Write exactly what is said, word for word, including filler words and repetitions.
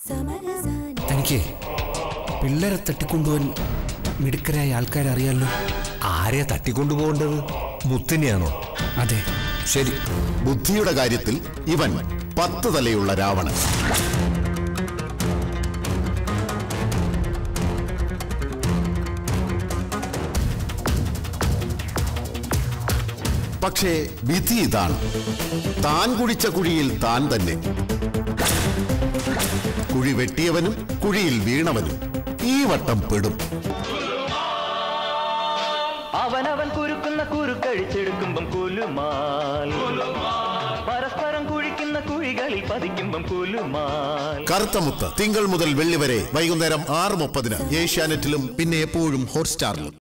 തനിക്ക് പിള്ളേരെ തട്ടിക്കൊണ്ടുപോകാൻ മിടുക്കരായ ആൾക്കാരെ അറിയാലോ. ആരെയാ തട്ടിക്കൊണ്ടുപോകേണ്ടത്? മുത്തിനെയാണോ? അതെ. ശരി, ബുദ്ധിയുടെ കാര്യത്തിൽ ഇവൻ പത്ത് തലയുള്ള രാവണൻ. പക്ഷേ വിധി ഇതാണ്, താൻ കുഴിച്ച കുഴിയിൽ താൻ തന്നെ. കുഴി വെട്ടിയവനും കുഴിയിൽ വീണവനും ഈ വട്ടം പെടും. അവനവൻ കുരുക്കുന്ന കുരുക്കഴിച്ചെടുക്കുമ്പം കുലുമാൽ, പരസ്പരം കുഴിക്കുന്ന കുഴികളിൽ പതിക്കുമ്പം കുലുമാൽ. കറുത്തമുത്ത് തിങ്കൾ മുതൽ വെള്ളി വരെ വൈകുന്നേരം ആറ് മുപ്പതിന് ഏഷ്യാനെറ്റിലും പിന്നെ എപ്പോഴും ഹോട്ട്സ്റ്റാറിലും.